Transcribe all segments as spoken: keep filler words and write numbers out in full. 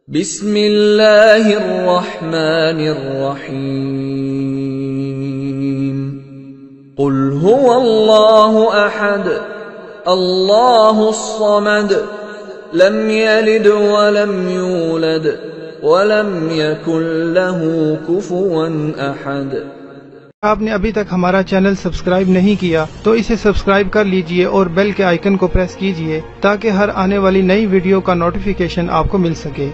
بسم اللہ الرحمن الرحیم قل هو اللہ احد اللہ الصمد لم یلد ولم یولد ولم یکن له کفوا احد۔ آپ نے ابھی تک ہمارا چینل سبسکرائب نہیں کیا تو اسے سبسکرائب کر لیجئے اور بیل کے آئیکن کو پریس کیجئے تاکہ ہر آنے والی نئی ویڈیو کا نوٹیفیکیشن آپ کو مل سکے۔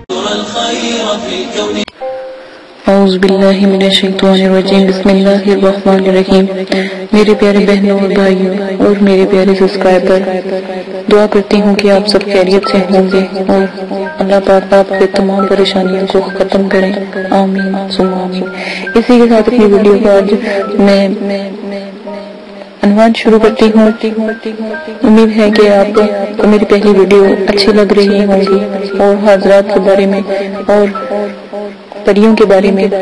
اعوذ باللہ من الشیطان الرجیم، بسم اللہ الرحمن الرحیم۔ میرے پیارے بہنوں اور بھائیوں اور میرے پیارے سبسکرائبر، دعا کرتی ہوں کہ آپ سب خیریت سے ہوں گے اور اللہ پاک آپ کے تمام پریشانیوں کو ختم کریں، آمین ثم آمین۔ اسی کے ساتھ اپنی ویڈیو کو آج میں عنوان شروع کرتی ہوں۔ امید ہے کہ آپ کو میری پہلی ویڈیو اچھی لگ رہی ہوں گی اور حضرات کے بارے میں اور پریوں کے بارے میں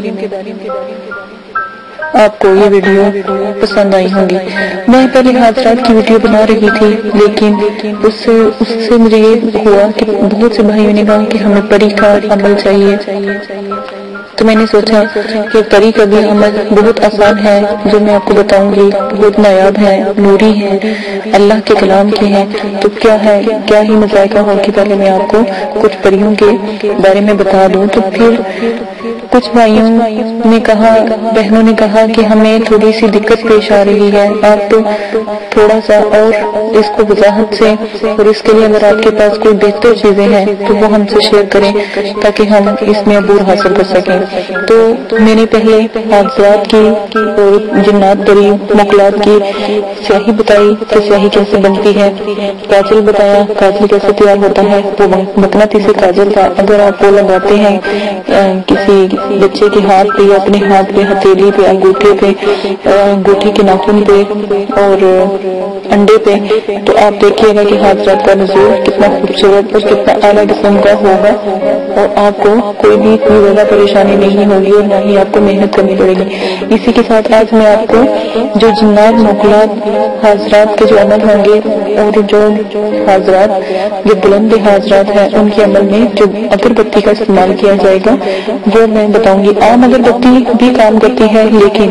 آپ کو یہ ویڈیو پسند آئی ہوں گی۔ میں پہلے حضرات کی ویڈیو بنا رہی تھی لیکن اس سے اس سے مجھے یہ ہوا کہ بہت سے بھائیوں نے کہا کہ ہمیں پری کا عمل چاہیے، تو میں نے سوچا کہ پری کا بھی عمل بہت آسان ہے، جو میں آپ کو بتاؤں گی بہت نایاب ہے، نوری ہے، اللہ کے کلام کے ہیں، تو کیا ہے کیا ہی مذائقہ ہو کہ پہلے میں آپ کو کچھ پریوں کے بارے میں بتا دوں۔ تو پھر کچھ بھائیوں نے کہا، بہنوں نے کہا کہ ہمیں تھوڑی سی دقت پیش آ رہی ہے، آپ تو تھوڑا سا اور اس کو وضاحت سے اور اس کے لیے اگر آپ کے پاس کوئی بہتر چیزیں ہیں تو وہ ہم سے شیئر کریں تاکہ ہم اس میں عبور حاصل کر سکیں۔ تو میں نے پہلے حادثات کی اور جنات پری مخلوقات کی سیاہی بتائی کہ سیاہی کیسے بنتی ہے، کاجل بتایا کاجل کیسے تیار ہوتا ہے، وہ مقناطیسی کاجل تھا، اگر آپ وہ لگاتے ہیں کسی بچے کے ہاتھ پہ یا اپنے ہاتھ پہ، ہتھیلی پہ، انگوٹھے پہ، انگوٹھی کے ناخن پہ اور انڈے پہ، تو آپ دیکھیے گا کہ حادثات کا نزول کتنا خوبصورت اور کتنا اعلیٰ قسم کا ہوگا اور آپ کو کوئی بھی کوئی زیادہ پریشانی نہیں ہوگی اور نہ ہی آپ کو محنت کرنی پڑے گی۔ اسی کے ساتھ آج میں آپ کو جو جنات موکلات حاضرات کے جو عمل ہوں گے اور جو حاضرات جو بلند حاضرات ہیں ان کے عمل میں جو اگربتی کا استعمال کیا جائے گا وہ میں بتاؤں گی۔ عام اگربتی بھی کام کرتی ہے لیکن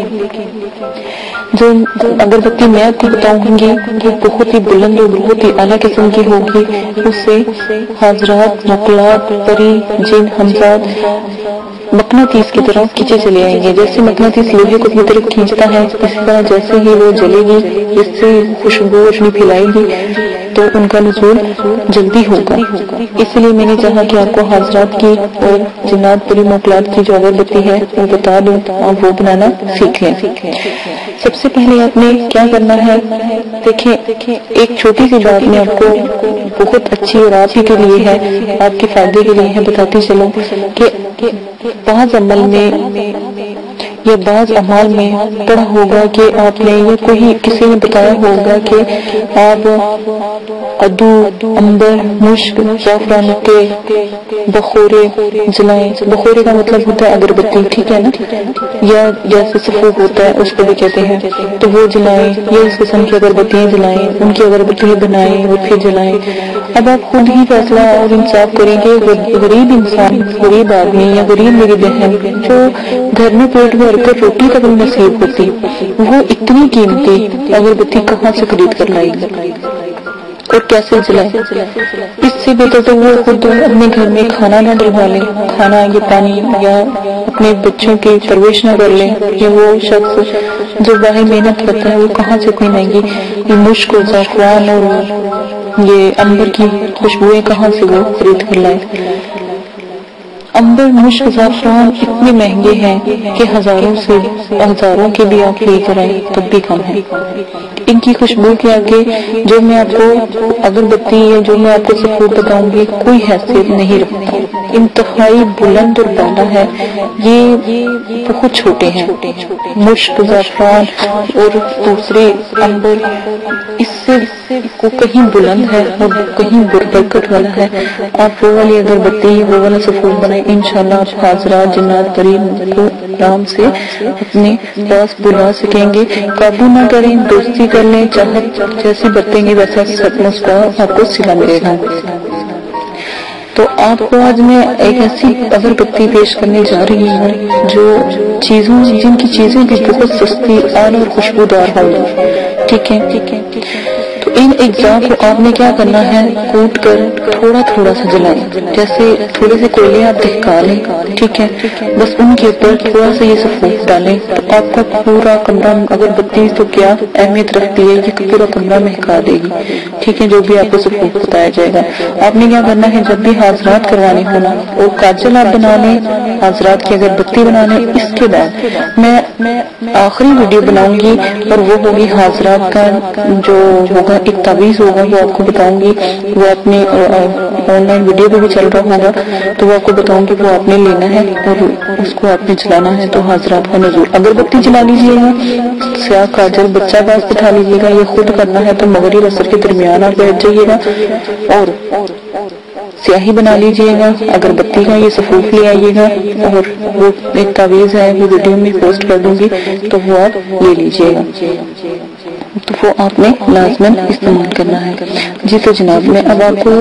جو اگربتی میں آپ کو بتاؤں گی وہ بہت ہی بلند اور بہت ہی اعلیٰ قسم کی ہوگی، اس سے حاضرات مخلوقات پری جن ہمزاد مقناطیس کی طرح کھینچے چلے آئیں گے۔ جیسے مقناطیس لوہے کو اپنی طرف کھینچتا ہے اسی طرح جیسے ہی وہ جلے گی، جس سے خوشبو اپنی پھیلائے گی تو ان کا نزول جلدی ہوگا۔ اس لیے میں نے چاہا کہ آپ کو حاضرات کی اور جنات پری موکلات کی جو اگربتی ہے وہ بتا دوں، آپ وہ بنانا سیکھ لیں۔ سب سے پہلے آپ نے کیا کرنا ہے، دیکھیں ایک چھوٹی سی بات میں آپ کو بہت اچھی اور آپ ہی کے لیے ہے، آپ کے فائدے کے لیے ہے، بتاتی چلوں کہ بعض عمل میں یا بعض اعمال میں پڑھا ہوگا کہ آپ نے یا کوئی کسی نے بتایا ہوگا کہ آپ ادو، امبر، مشک، زعفران کے بخورے جلائیں۔ بخورے کا مطلب ہوتا ہے اگربتی، ٹھیک ہے نا، یا جیسے سفوف ہوتا ہے اس کو بھی کہتے ہیں، تو وہ جلائیں یا اس قسم کی اگربتیاں جلائیں، ان کی اگربتیاں بنائیں وہ پھر جلائیں۔ اب آپ خود ہی فیصلہ اور انصاف کریں گے، غریب انسان، غریب آدمی یا غریب میری بہن جو گھر میں پیٹ بھر کر روٹی تک نصیب ہوتی، وہ اتنی قیمتی اگربتی کہاں سے خرید کر لائے گی اور کیسے جلائے؟ اس سے بہتر تو وہ خود اپنے گھر میں کھانا نہ ڈلوا لیں، کھانا یا پانی یا اپنے بچوں کی پرورش نہ کر لیں، یا وہ شخص جو باہر محنت کرتا ہے وہ کہاں سے اتنی مہنگی یہ مشک اور زعفران اور یہ امبر کی خوشبوئیں کہاں سے وہ خرید کر لائے؟ امبر، مشک، زعفران اتنے مہنگے ہیں کہ ہزاروں سے ہزاروں کے بھی آپ لے کر آئیں تب بھی کم ہے۔ ان کی خوشبو کے آگے جو میں آپ کو اگربتی یا جو میں آپ کو سفور بتاؤں گی کوئی حیثیت نہیں رکھتا، انتہائی بلند اور بالا ہے، یہ بہت چھوٹے ہیں۔ مشک، زعفران اور دوسرے امبر اس سے کو کہیں بلند ہے اور کہیں برکت والا ہے۔ آپ وہ والی اگربتی وہ والا سفور بنائیں، انشاءاللہ آپ حاضرات جنات پری کو آرام سے اپنے پاس بلا سکیں گے۔ قابو نہ کریں، دوستی کر لیں، چاہت جیسی برتیں گے ویسا سب مسکا آپ کو سلا ملے گا۔ تو آپ کو آج میں ایک ایسی اگربتی پیش کرنے جا رہی ہوں جو چیزوں جن کی چیزیں بھی بہت سستی اعلی اور خوشبودار ہوگی. ٹھیک ہے ٹھیک ہے تو ان اجزاء کو آپ نے کیا کرنا ہے، کوٹ کر تھوڑا تھوڑا سا جلائیں. جیسے تھوڑے سے کوئلے آپ دہکا لیں، ٹھیک ہے، بس ان کے اوپر تھوڑا سا یہ سفوف ڈالیں تو آپ کا پورا کمرہ، اگر بتی تو کیا اہمیت رکھتی ہے، یہ پورا کمرہ مہکا دے گی. ٹھیک ہے، جو بھی آپ کو سفوف بتایا جائے گا. آپ نے کیا کرنا ہے، جب بھی حاضرات کروانے ہونا اور کاجل آپ بنا لیں، حاضرات کی اگر بتی بنا لیں. اس کے بعد میں آخری ویڈیو بناؤں گی اور وہ ہوگی حاضرات کا جو ہوگا ایک تعویذ ہوگا، وہ آپ کو بتاؤں گی. وہ اپنے آن لائن ویڈیو پہ بھی چل رہا ہوگا تو وہ آپ کو بتاؤں گی، وہ آپ نے لینا ہے اور اس کو آپ نے چلانا ہے. تو حاضرات کا نزول اگربتی جلا لیجیے گا، سیاہ کاجل بچہ پاس بٹھا لیجیے گا. یہ خود کرنا ہے تو مغرب عصر کے درمیان آپ بیٹھ جائیے گا اور سیاہی بنا لیجیے گا. اگربتی کا یہ سفوف لے آئیے گا اور وہ ایک تعویذ ہے، وہ ویڈیو میں پوسٹ کر دوں گی تو وہ آپ لے لیجیے گا. تو وہ آپ نے لازماً استعمال کرنا ہے. جی تو جناب میں اب آپ کو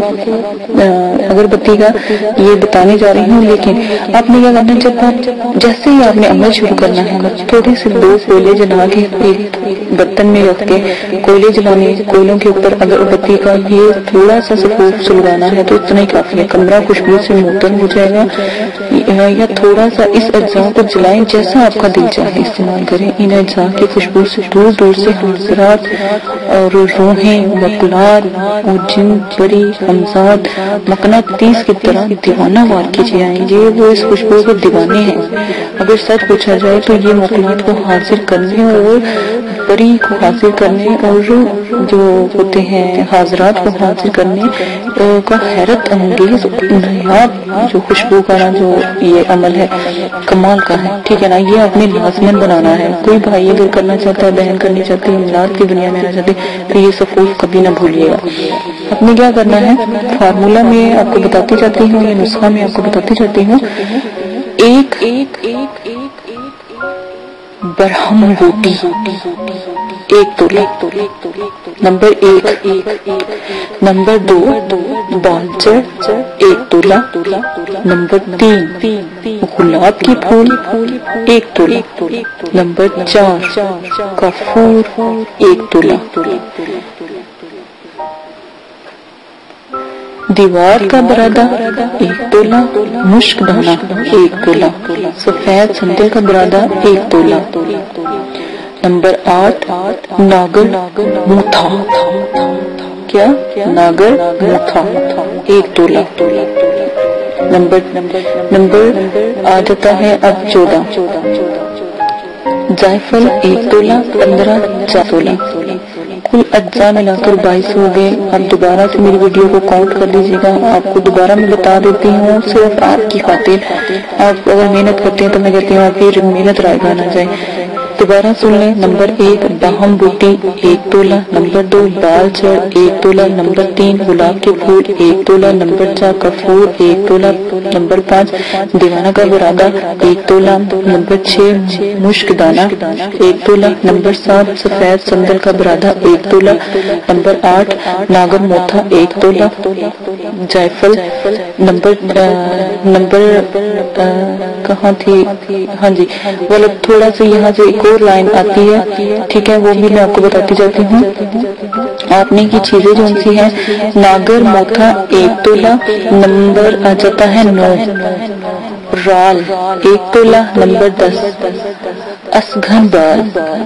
اگربتی کا یہ بتانے جا رہی ہوں، لیکن آپ نے کیا کرنا ہے، جب آپ جیسے ہی آپ نے عمل شروع کرنا ہے، تھوڑے سے دو کوئلے جلا کے ایک برتن میں رکھ کے کوئلے جلانے، کوئلوں کے اوپر اگربتی کا یہ تھوڑا سا سفوف سلگانا ہے تو اتنا ہی کافی ہے. کمرہ خوشبو سے معطر ہو جائے گا. یا تھوڑا سا اس اجزاء کو جلائیں، جیسا آپ کا دل چاہے استعمال کریں. ان اجزاء کی خوشبو سے دور دور سے حاضرات اور روحیں وکلات اور جن پری ہمزاد مقناطیس کی طرح دیوانہ وار کیجیے آئیں گے. وہ اس خوشبو کے دیوانے ہیں. اگر سچ پوچھا جائے تو یہ مقناط کو حاصل کرنے اور پری کو حاصل کرنے اور جو ہوتے ہیں حاضرات کو حاصل کرنے کا حیرت انگیز نایاب جو خوشبو کا جو یہ عمل ہے کمال کا ہے. ٹھیک ہے نا، یہ آپ نے لازماً بنانا ہے. کوئی بھائی اگر کرنا چاہتا ہے، بہن کرنی چاہتی ہے، املاک کی دنیا میں آنا چاہتے تو یہ سفوف کبھی نہ بھولیے گا. آپ نے کیا کرنا ہے، فارمولہ میں آپ کو بتاتی جاتی ہوں، یہ نسخہ میں آپ کو بتاتی جاتی ہوں. ایک برہم روٹی ایک تولا، نمبر ایک. نمبر دو بالچر ایک تولا. نمبر تین گلاب کے پھول ایک تولا. نمبر چار کافور ایک تولا. دیوار کا برادہ ایک تولا. مشک دانہ ایک تولا. سفید سندل کا برادہ ایک تولا. نمبر آٹھ ناگر موتھا، کیا ناگر موتھا ایک تولا. نمبر نمبر آ جاتا ہے اب چودہ. جائفل ایک تولا. پندرہ چار تولا. کل اجزاء ملا کر بائیس ہو گئے. آپ دوبارہ سے میری ویڈیو کو کاؤنٹ کر لیجیے گا. آپ کو دوبارہ میں بتا دیتی ہوں صرف آپ کی خاطر. آپ اگر محنت کرتے ہیں تو میں کہتی ہوں آپ کی محنت رائگاں نہ جائے. دوبارہ سن لیں. نمبر ایک باہم بوٹی ایک تولا. نمبر دو بال چڑ ایک تولا. نمبر تین گلاب کے پھول ایک تولا. نمبر چار کفور ایک تولا. نمبر پانچ دیوانہ کا برادہ ایک تولا. نمبر چھ مشک دانہ ایک تولا. نمبر سات سفید سندل کا برادہ ایک تولا. نمبر آٹھ ناگر موتھا ایک تولا. جائفل نمبر نمبر کہاں تھی، ہاں جی وہ تھوڑا سا یہاں سے ایک اور لائن آتی ہے. ٹھیک ہے، وہ بھی میں آپ کو بتاتی جاتی ہوں. آپ نے کی چیزیں جو سی ہیں، ناگر موتھا ایک تولا. نمبر آ جاتا ہے نو. رال ایک تولا. نمبر دس اسگھن بال.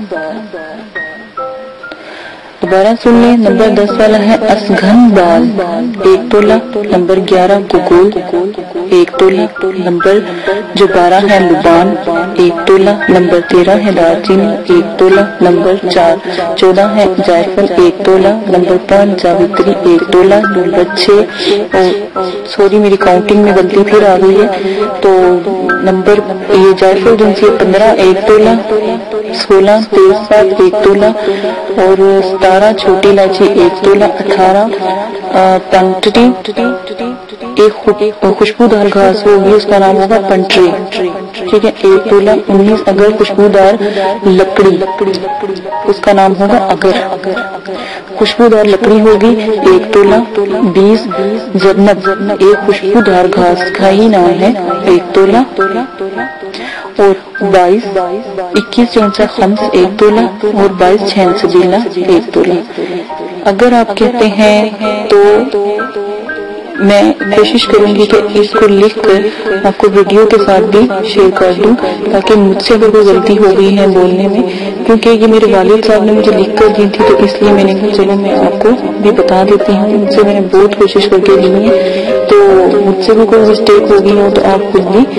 دوبارہ سن لیں. نمبر دس والا ہے اسگھن بال ایک تولا. نمبر گیارہ گگول ایک تولا. نمبر جو بارہ ہے لبان ایک تولا. نمبر تیرہ ہے دار چینی ایک تولا. نمبر چار چودہ ہے جائفل ایک تولا. نمبر پانچ جاوتری ایک تولا. نمبر چھ سوری میری کاؤنٹنگ میں غلطی پھر آ گئی ہے، تو نمبر یہ جائفل جو سی پندرہ ایک تولا. سولہ تیز سات ایک تولہ، اور ستارہ چھوٹی الائچی ایک تولہ، اٹھارہ پنٹری ایک خوشبودار گھاس ہوگی، اس کا نام ہوگا پنٹری، ٹھیک ہے، ایک تولہ، انیس اگر خوشبودار لکڑی، اس کا نام ہوگا اگر، خوشبودار لکڑی ہوگی ایک تولہ، بیس جنت ایک خوشبودار گھاس کھائی نام ہے ایک تولہ، اور بائیس اکیس چونسا خمس ایک تولہ، اور بائیس چھین سجیلا ایک تولہ۔ اگر آپ کہتے ہیں تو میں کوشش کروں گی کہ اس کو لکھ کر آپ کو ویڈیو کے ساتھ بھی شیئر کر دوں، تاکہ مجھ سے اگر کوئی غلطی ہو گئی ہے بولنے میں، کیونکہ یہ میرے والد صاحب نے مجھے لکھ کر دی تھی، تو اس لیے میں نے کہا چلو میں آپ کو بھی بتا دیتی ہوں، مجھ سے میں نے بہت کوشش کر کے لی ہے، تو مجھ سے بھی کوئی مسٹیک ہو گئی ہو تو آپ خود بھی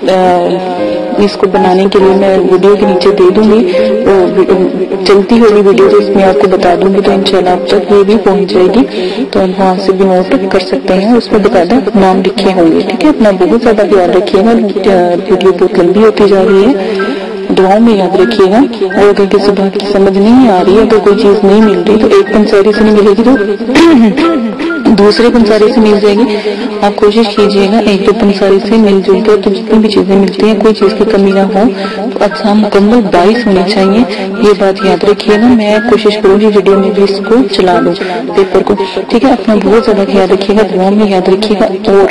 اس کو بنانے کے لیے میں ویڈیو کے نیچے دے دوں گی، چلتی ہوگی ویڈیو تو اس میں آپ کو بتا دوں گی، تو انشاءاللہ آپ تک یہ بھی پہنچ جائے گی، تو آپ وہاں سے بھی نوٹ کر سکتے ہیں، اس میں باقاعدہ نام لکھے ہوں گے، ٹھیک ہے۔ اپنا بہت زیادہ خیال رکھیے گا، ویڈیو بہت لمبی ہوتی جا رہی ہے، دعاؤں میں یاد رکھیے گا، اور اگر کسی بات کی سمجھ نہیں آ رہی ہے، اگر کوئی چیز نہیں مل رہی تو ایک پنساری سے نہیں ملے گی تو دوسرے پنساری سے مل جائے گی، آپ کوشش کیجئے گا ایک دو پنساری سے مل جل کر، تو جتنی بھی چیزیں ملتی ہیں کوئی چیز کی کمی نہ ہو، تو اچھا مکمل بائیس ہونی چاہیے، یہ بات یاد رکھیے گا۔ میں کوشش کروں گی ویڈیو میں بھی اس کو چلا دوں پیپر کو، ٹھیک ہے۔ اپنا بہت زیادہ خیال رکھیے گا، دعاؤں میں یاد رکھیے گا۔ اور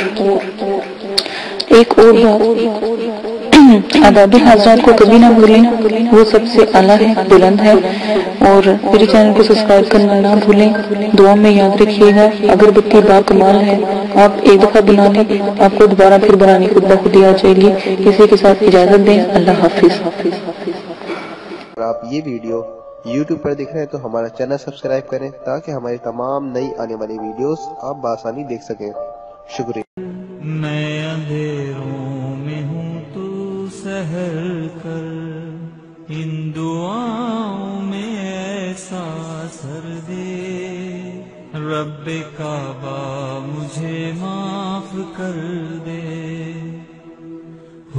ایک اور بات، آداب حضرات کو کبھی نہ بھولیں، وہ سب سے اعلیٰ ہے، بلند ہے، اور میرے چینل کو سبسکرائب کرنا نہ بھولیں، دعا میں یاد رکھیے گا۔ اگر بتی با کمال ہے، آپ ایک دفعہ بنا لیں، آپ کو دوبارہ پھر بنانی خود بخود ہی آ جائے گی۔ کسی کے ساتھ اجازت دیں، اللہ حافظ۔ اگر آپ یہ ویڈیو یوٹیوب پر دیکھ رہے ہیں تو ہمارا چینل سبسکرائب کریں، تاکہ ہماری تمام نئی آنے والی ویڈیوز آپ بآسانی دیکھ سکیں۔ شکریہ۔ میں اندھیروں میں ہوں تو سحر کر، ان دعاؤں میں ایسا سر دے، رب کعبہ مجھے معاف کر دے۔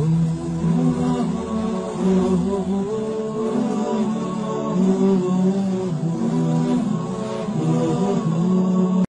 Oh